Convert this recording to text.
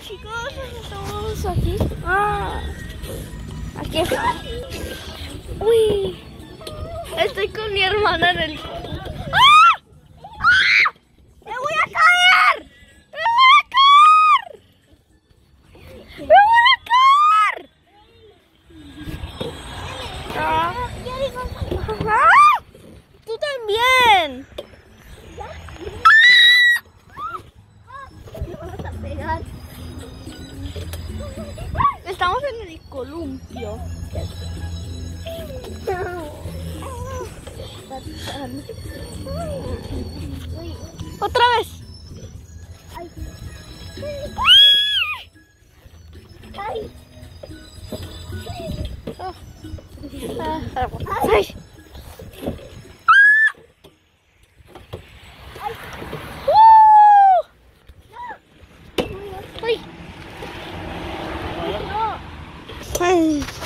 chicos, estamos aquí. Aquí está. Uy, estoy con mi hermana en el... ¡Me voy a caer! ¡Me voy a caer! ¡Me voy a caer! ¡Tú también! Estamos en el columpio. Otra vez. Ay. Ay. Ay.